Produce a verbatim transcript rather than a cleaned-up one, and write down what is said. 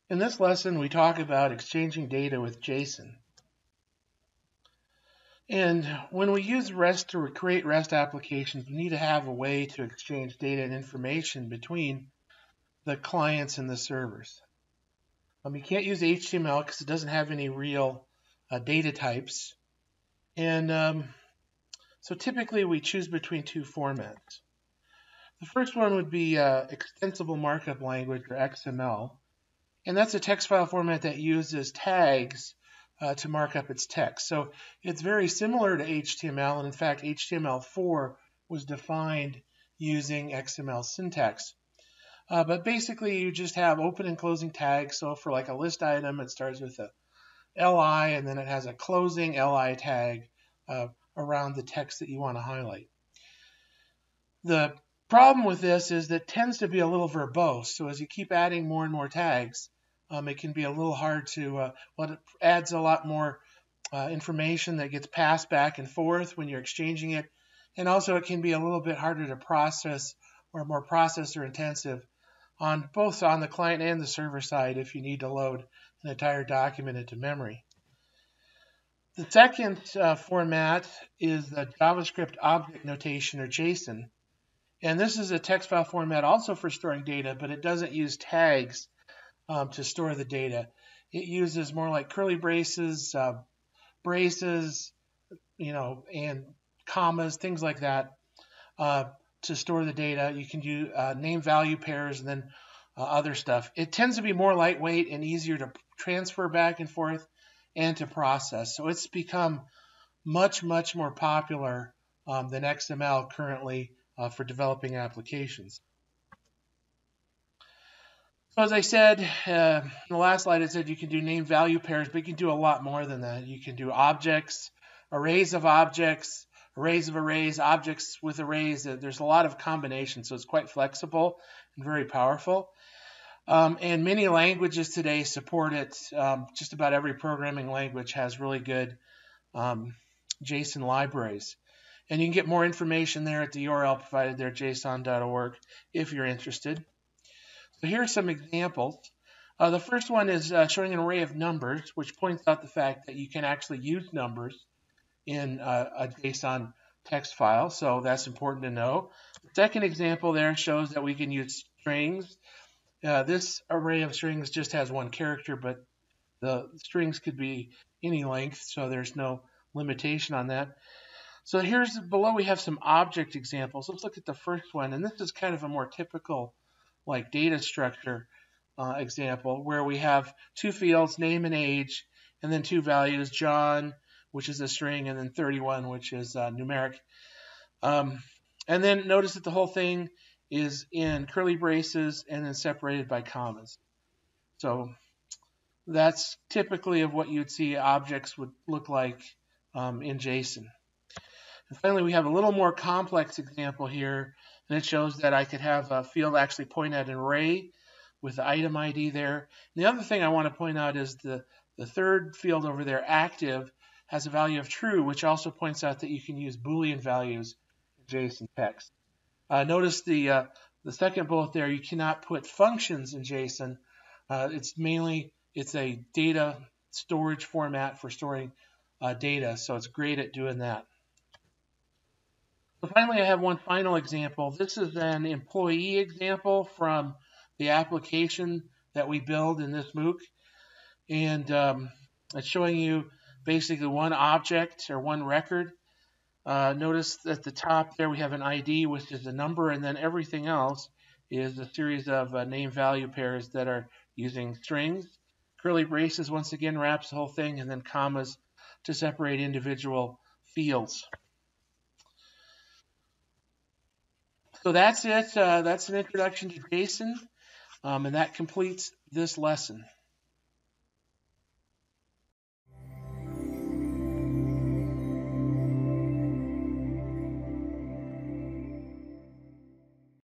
In this lesson, we talk about exchanging data with JSON. And when we use REST to create REST applications, we need to have a way to exchange data and information between the clients and the servers. Um, you can't use H T M L because it doesn't have any real uh, data types. And um, so typically we choose between two formats. The first one would be uh, extensible markup language, or X M L. And that's a text file format that uses tags uh, to mark up its text. So it's very similar to H T M L, and in fact H T M L four was defined using X M L syntax. Uh, but basically you just have open and closing tags. So for like a list item, it starts with a li, and then it has a closing li tag uh, around the text that you want to highlight. The problem with this is that it tends to be a little verbose. So as you keep adding more and more tags, Um, it can be a little hard to, uh, well, it adds a lot more uh, information that gets passed back and forth when you're exchanging it. And also it can be a little bit harder to process or more processor intensive on both on the client and the server side if you need to load an entire document into memory. The second uh, format is the JavaScript Object Notation, or JSON. And this is a text file format also for storing data, but it doesn't use tags Um, to store the data. It uses more like curly braces, uh, braces, you know, and commas, things like that uh, to store the data. You can do uh, name value pairs and then uh, other stuff. It tends to be more lightweight and easier to transfer back and forth and to process. So it's become much, much more popular um, than X M L currently uh, for developing applications. So as I said, uh, in the last slide, I said you can do name value pairs, but you can do a lot more than that. You can do objects, arrays of objects, arrays of arrays, objects with arrays. There's a lot of combinations, so it's quite flexible and very powerful. Um, and many languages today support it. Um, just about every programming language has really good um, JSON libraries. And you can get more information there at the U R L provided there, json dot org, if you're interested. So here are some examples. Uh, the first one is uh, showing an array of numbers, which points out the fact that you can actually use numbers in uh, a JSON text file, so that's important to know. The second example there shows that we can use strings. Uh, this array of strings just has one character, but the strings could be any length, so there's no limitation on that. So here's below we have some object examples. Let's look at the first one, and this is kind of a more typical like data structure uh, example, where we have two fields, name and age, and then two values, John, which is a string, and then thirty-one, which is uh, numeric. Um, and then notice that the whole thing is in curly braces and then separated by commas. So that's typically of what you'd see objects would look like um, in JSON. And finally, we have a little more complex example here, and it shows that I could have a field actually point at an array with the item I D there. And the other thing I want to point out is the, the third field over there, active, has a value of true, which also points out that you can use Boolean values in JSON text. Uh, notice the, uh, the second bullet there, you cannot put functions in JSON. Uh, it's mainly, it's a data storage format for storing uh, data, so it's great at doing that. So finally, I have one final example. This is an employee example from the application that we build in this MOOC. And um, it's showing you basically one object or one record. Uh, notice at the top there we have an I D, which is a number, and then everything else is a series of uh, name value pairs that are using strings. Curly braces once again wraps the whole thing, and then commas to separate individual fields. So that's it. Uh, that's an introduction to JSON, um, and that completes this lesson.